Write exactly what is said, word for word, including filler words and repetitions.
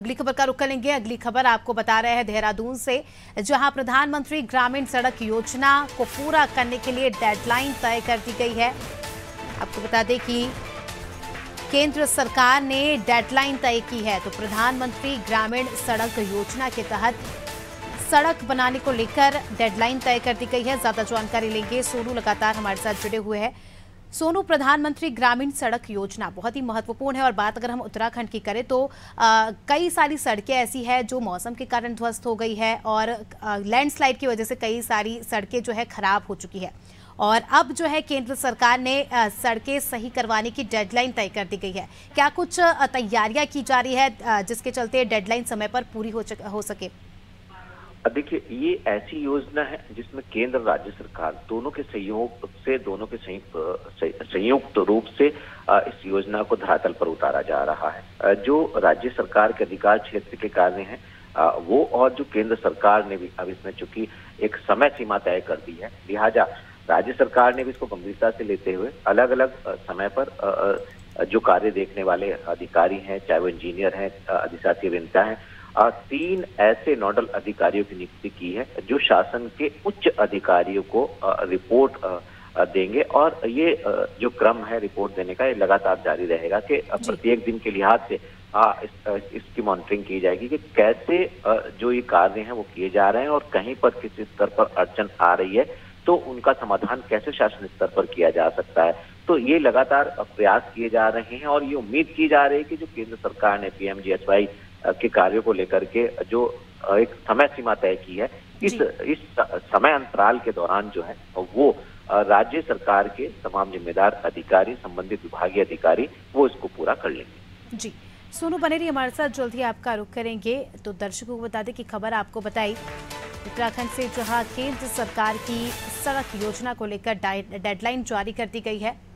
अगली खबर का रुख करेंगे। अगली खबर आपको बता रहे हैं देहरादून से, जहां प्रधानमंत्री ग्रामीण सड़क योजना को पूरा करने के लिए डेडलाइन तय कर दी गई है। आपको बता दें कि केंद्र सरकार ने डेडलाइन तय की है, तो प्रधानमंत्री ग्रामीण सड़क योजना के तहत सड़क बनाने को लेकर डेडलाइन तय कर दी गई है। ज्यादा जानकारी लेंगे, सोनू लगातार हमारे साथ जुड़े हुए हैं। सोनू, प्रधानमंत्री ग्रामीण सड़क योजना बहुत ही महत्वपूर्ण है और बात अगर हम उत्तराखंड की करें तो आ, कई सारी सड़कें ऐसी है जो मौसम के कारण ध्वस्त हो गई है और लैंडस्लाइड की वजह से कई सारी सड़कें जो है खराब हो चुकी है, और अब जो है केंद्र सरकार ने सड़कें सही करवाने की डेडलाइन तय कर दी गई है। क्या कुछ तैयारियां की जा रही है जिसके चलते डेडलाइन समय पर पूरी हो, हो सके? देखिए, ये ऐसी योजना है जिसमें केंद्र राज्य सरकार दोनों के सहयोग से दोनों के संयुक्त संयुक्त रूप से इस योजना को धरातल पर उतारा जा रहा है। जो राज्य सरकार के अधिकार क्षेत्र के कार्य हैं वो, और जो केंद्र सरकार ने भी अब इसमें चूंकि एक समय सीमा तय कर दी है, लिहाजा राज्य सरकार ने भी इसको गंभीरता से लेते हुए अलग अलग समय पर जो कार्य देखने वाले अधिकारी हैं, चाहे वो इंजीनियर हैं, अधिशासी अभियंता हैं, तीन ऐसे नोडल अधिकारियों की नियुक्ति की है जो शासन के उच्च अधिकारियों को रिपोर्ट देंगे। और ये जो क्रम है रिपोर्ट देने का, ये लगातार जारी रहेगा कि प्रत्येक दिन के लिहाज से इस, इसकी मॉनिटरिंग की जाएगी कि कैसे जो ये कार्य हैं वो किए जा रहे हैं और कहीं पर किस स्तर पर अड़चन आ रही है तो उनका समाधान कैसे शासन स्तर पर किया जा सकता है। तो ये लगातार प्रयास किए जा रहे हैं और ये उम्मीद की जा रही है कि जो केंद्र सरकार ने पीएमजीएसवाई के कार्यों को लेकर के जो एक समय सीमा तय की है, इस इस समय अंतराल के दौरान जो है वो राज्य सरकार के तमाम जिम्मेदार अधिकारी, संबंधित विभागीय अधिकारी वो इसको पूरा कर लेंगे। जी, सोनू बने रहिए हमारे साथ, जल्द ही आपका रुख करेंगे। तो दर्शकों को बता दें कि खबर आपको बताई उत्तराखंड से, जहां केंद्र सरकार की सड़क योजना को लेकर डेडलाइन जारी कर दी गई है।